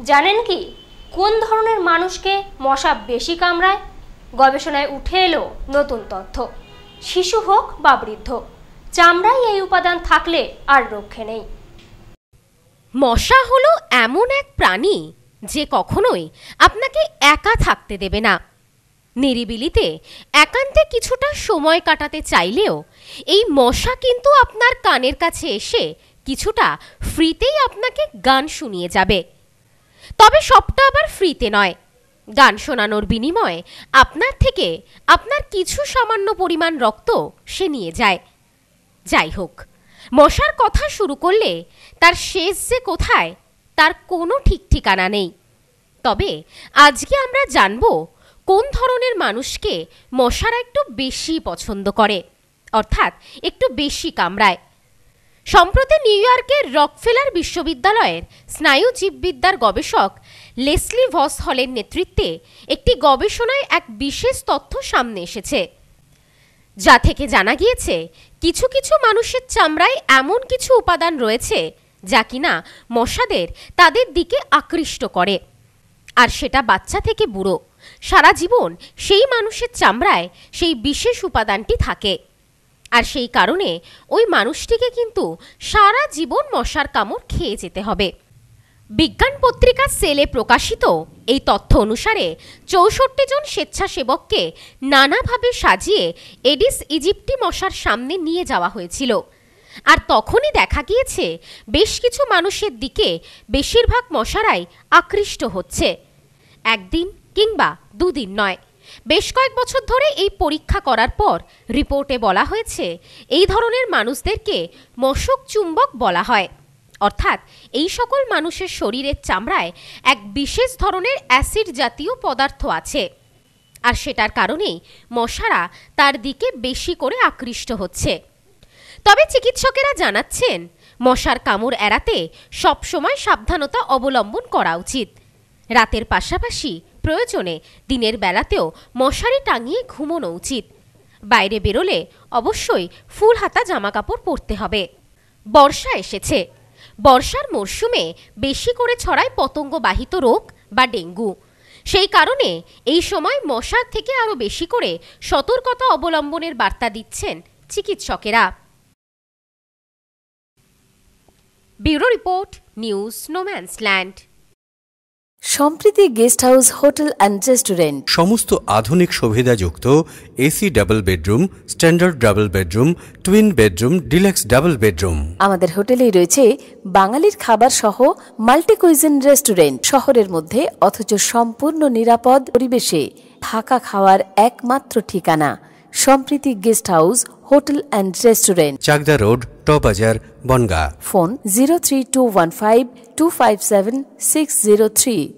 জানেন কি কোন ধরনের মানুষকে মশা বেশি কামড়ায়? গবেষণায় উঠে এলো নতুন তথ্য। শিশু হোক বা বৃদ্ধ, চামড়ায় এই উপাদান থাকলে আর রক্ষে নেই। মশা হলো এমন এক প্রাণী যে কখনোই আপনাকে একা থাকতে দেবে না। নিরিবিলিতে একান্তে কিছুটা সময় কাটাতে চাইলেও এই মশা কিন্তু আপনার কানের কাছে এসে কিছুটা ফ্রিতেই আপনাকে গান শুনিয়ে যাবে। তবে সবটা আবার ফ্রিতে নয়, গান শোনানোর বিনিময়ে আপনার থেকে আপনার কিছু সামান্য পরিমাণ রক্ত সে নিয়ে যায়। যাই হোক, মশার কথা শুরু করলে তার শেষ যে কোথায় তার কোনো ঠিক ঠিকানা নেই। তবে আজকে আমরা জানব কোন ধরনের মানুষকে মশারা একটু বেশি পছন্দ করে, অর্থাৎ একটু বেশি কামড়ায়। সম্প্রতি নিউ ইয়র্কের রকফেলার বিশ্ববিদ্যালয়ের স্নায়ু জীববিদ্যার গবেষক লেসলি ভস হলের নেতৃত্বে একটি গবেষণায় এক বিশেষ তথ্য সামনে এসেছে, যা থেকে জানা গিয়েছে কিছু কিছু মানুষের চামড়ায় এমন কিছু উপাদান রয়েছে যা কিনা মশাদের তাদের দিকে আকৃষ্ট করে। আর সেটা বাচ্চা থেকে বুড়ো, সারা জীবন সেই মানুষের চামড়ায় সেই বিশেষ উপাদানটি থাকে। আর সেই কারণে ওই মানুষটিকে কিন্তু সারা জীবন মশার কামড় খেয়ে যেতে হবে। বিজ্ঞান পত্রিকা সেলে প্রকাশিত এই তথ্য অনুসারে ৬৪ জন স্বেচ্ছাসেবককে নানাভাবে সাজিয়ে এডিস ইজিপ্টি মশার সামনে নিয়ে যাওয়া হয়েছিল। আর তখনই দেখা গিয়েছে বেশ কিছু মানুষের দিকে বেশিরভাগ মশারাই আকৃষ্ট হচ্ছে। একদিন কিংবা দুদিন নয়, বেশ কয়েক বছর ধরে এই পরীক্ষা করার পর রিপোর্টে বলা হয়েছে এই ধরনের মানুষদেরকে মশক চুম্বক বলা হয়। অর্থাৎ এই সকল মানুষের শরীরের চামড়ায় এক বিশেষ ধরনের অ্যাসিড জাতীয় পদার্থ আছে, আর সেটার কারণেই মশারা তার দিকে বেশি করে আকৃষ্ট হচ্ছে। তবে চিকিৎসকেরা জানাচ্ছেন মশার কামড় এড়াতে সবসময় সাবধানতা অবলম্বন করা উচিত। রাতের পাশাপাশি প্রয়োজনে দিনের বেলাতেও মশারি টাঙিয়ে ঘুমোনো উচিত। বাইরে বেরোলে অবশ্যই ফুল হাতা জামাকাপড় পরতে হবে। বর্ষা এসেছে, বর্ষার মরশুমে বেশি করে ছড়ায় পতঙ্গবাহিত রোগ বা ডেঙ্গু। সেই কারণে এই সময় মশার থেকে আরও বেশি করে সতর্কতা অবলম্বনের বার্তা দিচ্ছেন চিকিৎসকেরা। Bureau report, news no man's land. Sampriti guest house hotel and restaurant সমস্ত আধুনিক সুবিধাযুক্ত AC double bedroom, standard double bedroom, twin bedroom, deluxe double bedroom. আমাদের হোটেলেই রয়েছে বাঙালির খাবার সহ মাল্টি কুইজিন রেস্টুরেন্ট। শহরের মধ্যে অথচ সম্পূর্ণ নিরাপদ পরিবেশে থাকা খাওয়ার একমাত্র ঠিকানা Sampriti guest house hotel and restaurant, Chakdah road, টবাজার, বনগাঁ। ফোন 03215257603।